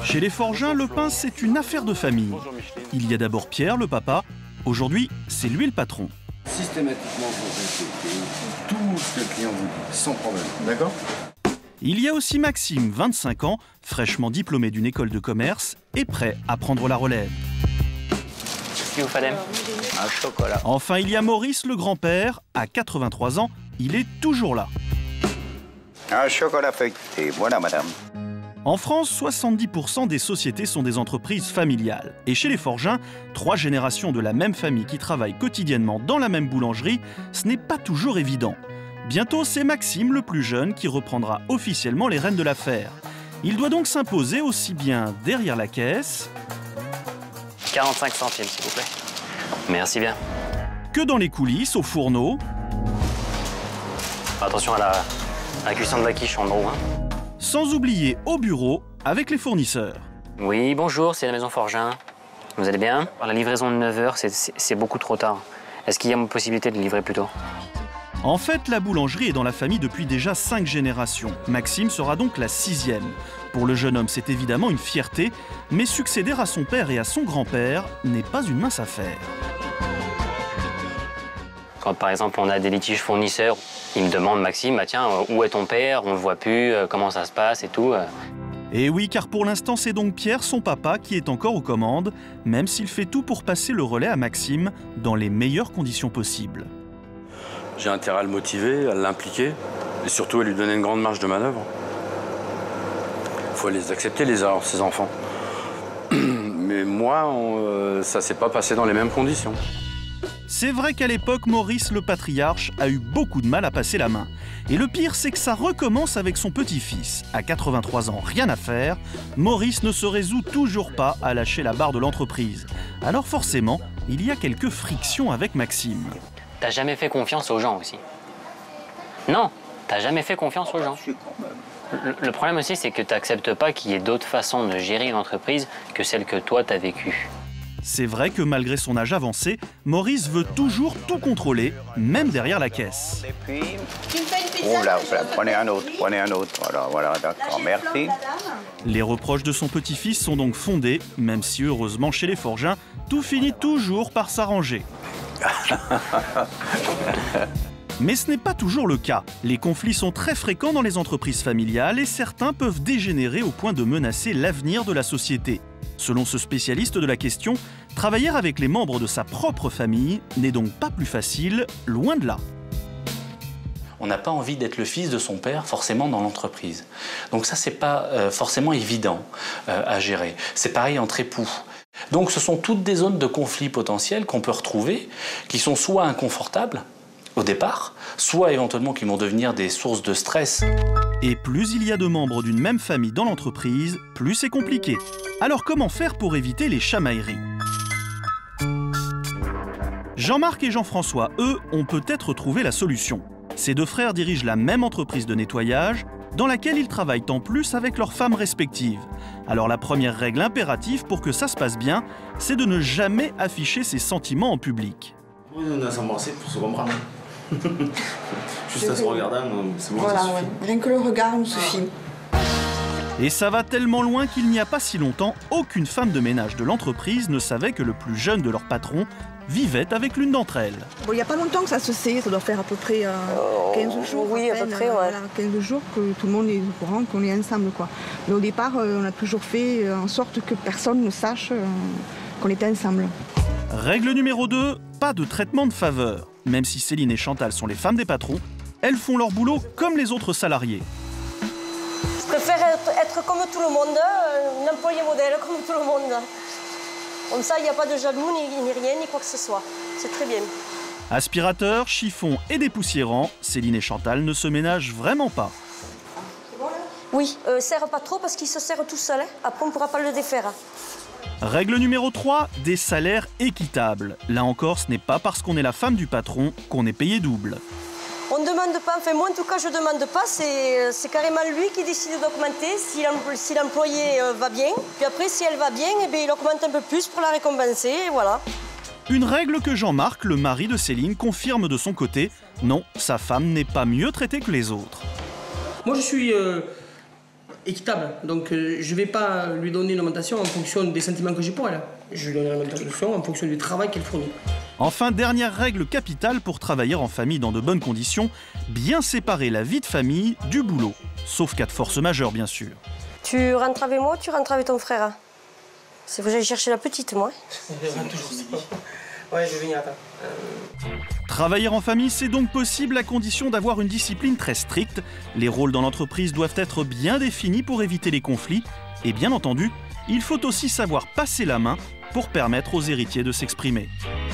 Chez les Forgins, le pain, c'est une affaire de famille. Il y a d'abord Pierre, le papa. Aujourd'hui, c'est lui le patron. Systématiquement, vous répétez tout ce que le client vous dit, sans problème. D'accord ? Il y a aussi Maxime, 25 ans, fraîchement diplômé d'une école de commerce et prêt à prendre la relève. Qu'est-ce qu'il vous fallait ? Un chocolat. Enfin, il y a Maurice, le grand-père. À 83 ans, il est toujours là. Un chocolat feuilleté, voilà madame. En France, 70% des sociétés sont des entreprises familiales. Et chez les Forgins, 3 générations de la même famille qui travaillent quotidiennement dans la même boulangerie, ce n'est pas toujours évident. Bientôt, c'est Maxime, le plus jeune, qui reprendra officiellement les rênes de l'affaire. Il doit donc s'imposer aussi bien derrière la caisse 45 centimes, s'il vous plaît. Merci bien. que dans les coulisses, au fourneau. Attention à la cuisson de la quiche en haut. Hein. Sans oublier au bureau avec les fournisseurs. Oui, bonjour, c'est la maison Forgin. Vous allez bien? La livraison de 9 h, c'est beaucoup trop tard. Est-ce qu'il y a une possibilité de livrer plus tôt? En fait, la boulangerie est dans la famille depuis déjà 5 générations. Maxime sera donc la 6e. Pour le jeune homme, c'est évidemment une fierté, mais succéder à son père et à son grand-père n'est pas une mince affaire. Quand par exemple on a des litiges fournisseurs, ils me demandent, Maxime, bah, tiens, où est ton père? On ne le voit plus, comment ça se passe et tout. Et oui, car pour l'instant, c'est donc Pierre, son papa, qui est encore aux commandes, même s'il fait tout pour passer le relais à Maxime dans les meilleures conditions possibles. J'ai intérêt à le motiver, à l'impliquer, et surtout à lui donner une grande marge de manœuvre. Il faut les accepter, les erreurs de ses enfants. Mais moi, ça s'est pas passé dans les mêmes conditions. C'est vrai qu'à l'époque, Maurice, le patriarche, a eu beaucoup de mal à passer la main. Et le pire, c'est que ça recommence avec son petit-fils. À 83 ans, rien à faire, Maurice ne se résout toujours pas à lâcher la barre de l'entreprise. Alors forcément, il y a quelques frictions avec Maxime. T'as jamais fait confiance aux gens aussi? Non, t'as jamais fait confiance aux gens. Le problème aussi, c'est que t'acceptes pas qu'il y ait d'autres façons de gérer une entreprise que celle que toi t'as vécue. C'est vrai que malgré son âge avancé, Maurice veut toujours tout contrôler, même derrière la caisse. Tu me fais une pizza? Oh là, prenez un autre. Voilà, d'accord, merci. Les reproches de son petit-fils sont donc fondés, même si heureusement chez les Forgins, tout finit toujours par s'arranger. Mais ce n'est pas toujours le cas. Les conflits sont très fréquents dans les entreprises familiales et certains peuvent dégénérer au point de menacer l'avenir de la société. Selon ce spécialiste de la question, travailler avec les membres de sa propre famille n'est donc pas plus facile, loin de là. On n'a pas envie d'être le fils de son père forcément dans l'entreprise. Donc ça, c'est pas forcément évident à gérer. C'est pareil entre époux. Donc ce sont toutes des zones de conflit potentiels qu'on peut retrouver, qui sont soit inconfortables au départ, soit éventuellement qui vont devenir des sources de stress. Et plus il y a de membres d'une même famille dans l'entreprise, plus c'est compliqué. Alors comment faire pour éviter les chamailleries? Jean-Marc et Jean-François, eux, ont peut-être trouvé la solution. Ces deux frères dirigent la même entreprise de nettoyage, dans laquelle ils travaillent en plus avec leurs femmes respectives. Alors la première règle impérative pour que ça se passe bien, c'est de ne jamais afficher ses sentiments en public. On a s'embrasser pour se comprendre. Juste à se regarder, c'est bon, voilà, ça suffit. ouais. Rien que le regard nous suffit. Et ça va tellement loin qu'il n'y a pas si longtemps, aucune femme de ménage de l'entreprise ne savait que le plus jeune de leurs patrons vivait avec l'une d'entre elles. Bon, il n'y a pas longtemps que ça se sait, ça doit faire à peu près 15 jours. Oui, à peu près, ouais. Voilà, 15 jours que tout le monde est au courant qu'on est ensemble, quoi. Mais au départ, on a toujours fait en sorte que personne ne sache qu'on était ensemble. Règle numéro 2, pas de traitement de faveur. Même si Céline et Chantal sont les femmes des patrons, elles font leur boulot comme les autres salariés. Je préfère être comme tout le monde, un employé modèle comme tout le monde. Comme ça, il n'y a pas de jaloux, ni rien, ni quoi que ce soit. C'est très bien. Aspirateur, chiffon et dépoussiérant, Céline et Chantal ne se ménagent vraiment pas. Oui, serre pas trop parce qu'il se serre tout seul. Hein. Après, on ne pourra pas le défaire. Règle numéro 3, des salaires équitables. Là encore, ce n'est pas parce qu'on est la femme du patron qu'on est payé double. On ne demande pas, enfin moi en tout cas je ne demande pas, c'est carrément lui qui décide d'augmenter si l'employé va bien. Puis après si elle va bien, eh bien, il augmente un peu plus pour la récompenser, et voilà. Une règle que Jean-Marc, le mari de Céline, confirme de son côté. Non, sa femme n'est pas mieux traitée que les autres. Moi je suis équitable. Donc je ne vais pas lui donner une augmentation en fonction des sentiments que j'ai pour elle. Je lui donnerai une augmentation en fonction du travail qu'elle fournit. Enfin, dernière règle capitale pour travailler en famille dans de bonnes conditions, bien séparer la vie de famille du boulot. Sauf cas de force majeure, bien sûr. Tu rentres avec moi ou tu rentres avec ton frère? C'est faut que j'aille chercher la petite, moi. Ouais, je vais venir, attends. Travailler en famille, c'est donc possible à condition d'avoir une discipline très stricte. Les rôles dans l'entreprise doivent être bien définis pour éviter les conflits. Et bien entendu, il faut aussi savoir passer la main pour permettre aux héritiers de s'exprimer.